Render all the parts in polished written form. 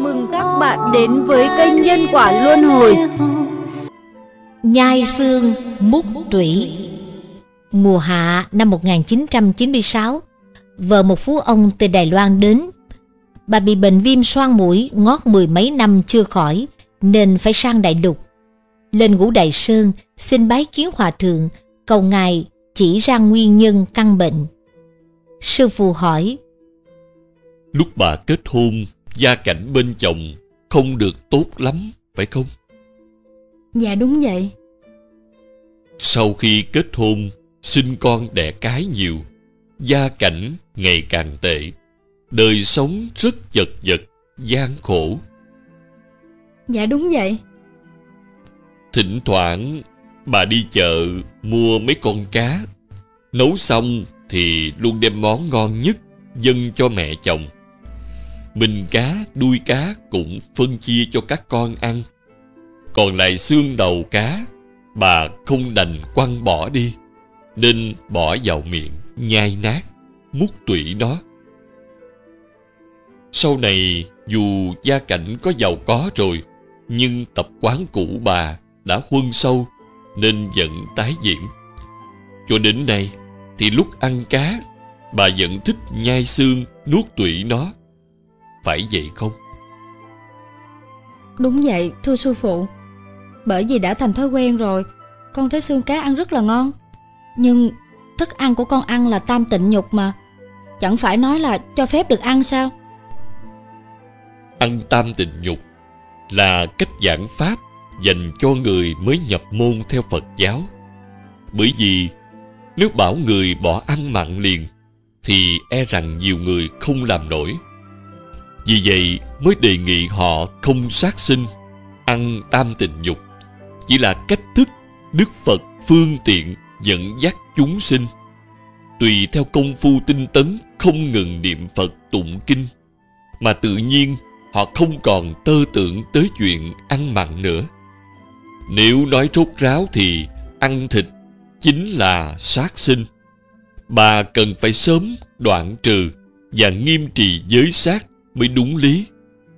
mừng các bạn đến với kênh Nhân Quả Luân Hồi. Nhai xương múc tủy. Mùa hạ năm 1996, vợ một phú ông từ Đài Loan đến. Bà bị bệnh viêm xoang mũi ngót mười mấy năm chưa khỏi, nên phải sang đại lục. Lên Ngũ Đại Sơn xin bái kiến hòa thượng, cầu ngài chỉ ra nguyên nhân căn bệnh. Sư phụ hỏi: Lúc bà kết hôn, gia cảnh bên chồng không được tốt lắm, phải không? Dạ đúng vậy. Sau khi kết hôn, sinh con đẻ cái nhiều, gia cảnh ngày càng tệ, đời sống rất chật vật, gian khổ. Dạ đúng vậy. Thỉnh thoảng bà đi chợ mua mấy con cá, nấu xong thì luôn đem món ngon nhất dâng cho mẹ chồng. Mình cá, đuôi cá cũng phân chia cho các con ăn. Còn lại xương đầu cá, bà không đành quăng bỏ đi, nên bỏ vào miệng nhai nát, múc tủy nó. Sau này dù gia cảnh có giàu có rồi, nhưng tập quán cũ bà đã huân sâu nên vẫn tái diễn. Cho đến nay thì lúc ăn cá, bà vẫn thích nhai xương nuốt tủy nó. Phải vậy không? Đúng vậy, thưa sư phụ. Bởi vì đã thành thói quen rồi, con thấy xương cá ăn rất là ngon. Nhưng thức ăn của con ăn là tam tịnh nhục mà, chẳng phải nói là cho phép được ăn sao? Ăn tam tịnh nhục là cách giảng pháp dành cho người mới nhập môn theo Phật giáo. Bởi vì nếu bảo người bỏ ăn mặn liền thì e rằng nhiều người không làm nổi. Vì vậy mới đề nghị họ không sát sinh. Ăn tam tịnh nhục chỉ là cách thức Đức Phật phương tiện dẫn dắt chúng sinh. Tùy theo công phu tinh tấn không ngừng niệm Phật tụng kinh, mà tự nhiên họ không còn tơ tưởng tới chuyện ăn mặn nữa. Nếu nói rốt ráo thì ăn thịt chính là sát sinh. Bà cần phải sớm đoạn trừ và nghiêm trì giới sát mới đúng lý.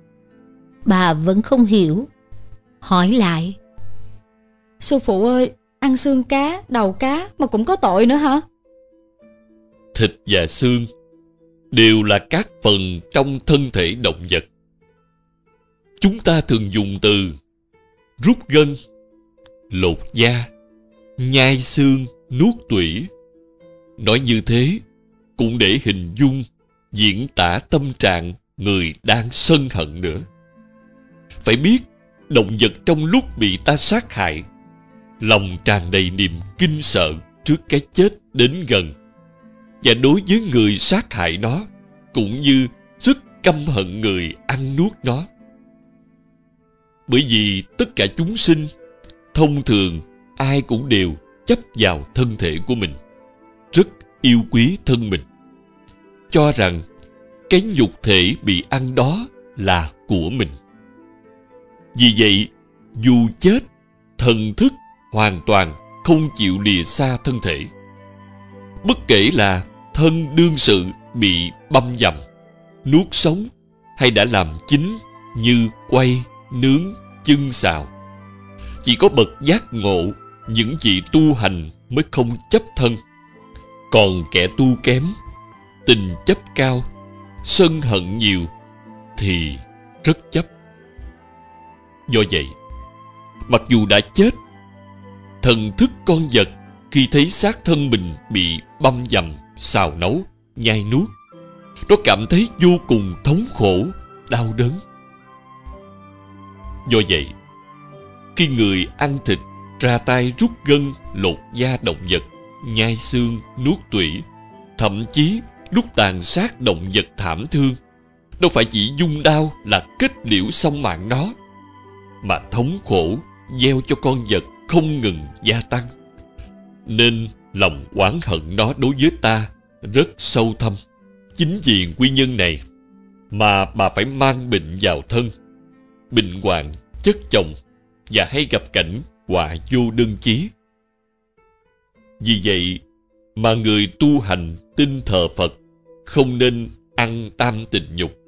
Bà vẫn không hiểu, hỏi lại: Sư phụ ơi, ăn xương cá, đầu cá mà cũng có tội nữa hả? Thịt và xương đều là các phần trong thân thể động vật. Chúng ta thường dùng từ rút gân, lột da, nhai xương, nuốt tủy. Nói như thế cũng để hình dung, diễn tả tâm trạng người đang sân hận nữa. Phải biết, động vật trong lúc bị ta sát hại, lòng tràn đầy niềm kinh sợ trước cái chết đến gần, và đối với người sát hại nó cũng như rất căm hận người ăn nuốt nó. Bởi vì tất cả chúng sinh, thông thường ai cũng đều chấp vào thân thể của mình, rất yêu quý thân mình, cho rằng cái nhục thể bị ăn đó là của mình. Vì vậy, dù chết, thần thức hoàn toàn không chịu lìa xa thân thể. Bất kể là thân đương sự bị băm dằm, nuốt sống, hay đã làm chín như quay, nướng, chưng xào. Chỉ có bậc giác ngộ, những vị tu hành mới không chấp thân. Còn kẻ tu kém, tình chấp cao, sân hận nhiều thì rất chấp. Do vậy, mặc dù đã chết, thần thức con vật khi thấy xác thân mình bị băm dằm, xào nấu, nhai nuốt, nó cảm thấy vô cùng thống khổ, đau đớn. Do vậy, khi người ăn thịt, ra tay rút gân, lột da động vật, nhai xương, nuốt tủy, thậm chí lúc tàn sát động vật thảm thương, đâu phải chỉ dung đao là kết liễu xong mạng nó, mà thống khổ gieo cho con vật không ngừng gia tăng. Nên lòng oán hận nó đối với ta rất sâu thâm. Chính vì nguyên nhân này mà bà phải mang bệnh vào thân, bệnh hoạn, chất chồng, và hay gặp cảnh họa vô đơn chí. Vì vậy mà người tu hành tin thờ Phật không nên ăn tam tịnh nhục,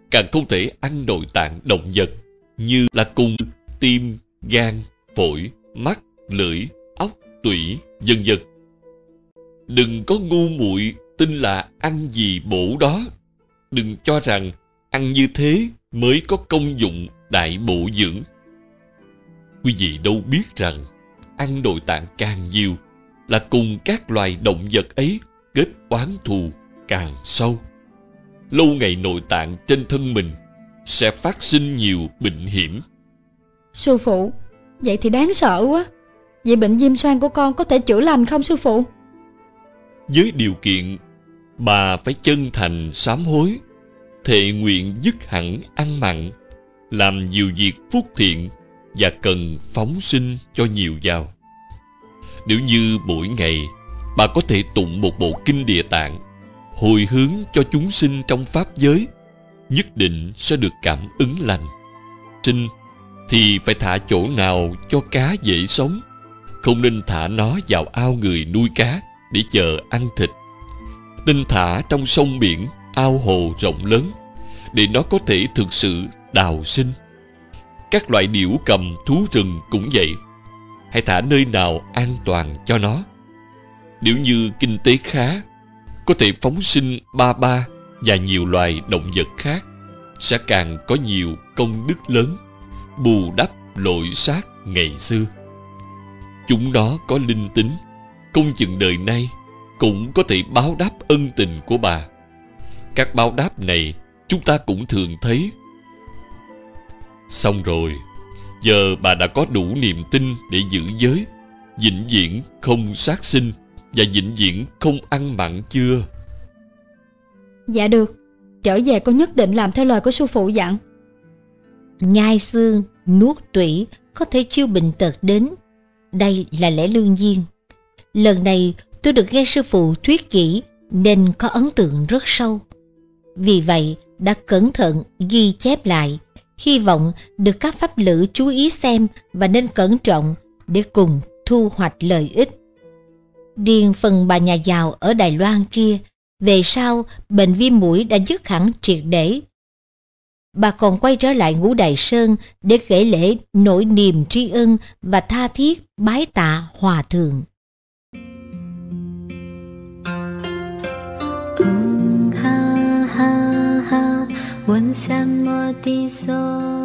càng không thể ăn nội tạng động vật như là cùng tim, gan, phổi, mắt, lưỡi, óc, tủy, vân vân. Đừng có ngu muội tin là ăn gì bổ đó. Đừng cho rằng ăn như thế mới có công dụng đại bổ dưỡng. Quý vị đâu biết rằng ăn nội tạng càng nhiều là cùng các loài động vật ấy kết oán thù càng sâu. Lâu ngày nội tạng trên thân mình sẽ phát sinh nhiều bệnh hiểm. Sư phụ, vậy thì đáng sợ quá. Vậy bệnh viêm xoang của con có thể chữa lành không sư phụ? Với điều kiện bà phải chân thành sám hối, thệ nguyện dứt hẳn ăn mặn, làm nhiều việc phúc thiện và cần phóng sinh cho nhiều vào. Nếu như mỗi ngày bà có thể tụng một bộ kinh Địa Tạng, hồi hướng cho chúng sinh trong pháp giới, nhất định sẽ được cảm ứng lành. Sinh thì phải thả chỗ nào cho cá dễ sống, không nên thả nó vào ao người nuôi cá để chờ ăn thịt. Nên thả trong sông biển, ao hồ rộng lớn, để nó có thể thực sự đào sinh. Các loại điểu cầm, thú rừng cũng vậy. Hãy thả nơi nào an toàn cho nó. Nếu như kinh tế khá, có thể phóng sinh ba ba và nhiều loài động vật khác, sẽ càng có nhiều công đức lớn, bù đắp lỗi sát ngày xưa. Chúng nó có linh tính, không chừng đời nay cũng có thể báo đáp ân tình của bà. Các báo đáp này chúng ta cũng thường thấy. Xong rồi, giờ bà đã có đủ niềm tin để giữ giới, vĩnh viễn không sát sinh và vĩnh viễn không ăn mặn chưa? Dạ được, trở về con nhất định làm theo lời của sư phụ dặn. Nhai xương, nuốt tủy có thể chiêu bệnh tật đến. Đây là lẽ lương nhiên. Lần này tôi được nghe sư phụ thuyết kỹ nên có ấn tượng rất sâu. Vì vậy đã cẩn thận ghi chép lại, hy vọng được các pháp lữ chú ý xem và nên cẩn trọng để cùng thu hoạch lợi ích. Riêng phần bà nhà giàu ở Đài Loan kia, về sau bệnh viêm mũi đã dứt hẳn triệt để. Bà còn quay trở lại Ngũ Đài Sơn để kể lễ nỗi niềm tri ân và tha thiết bái tạ hòa thượng. ha ha ha，问三摩地所。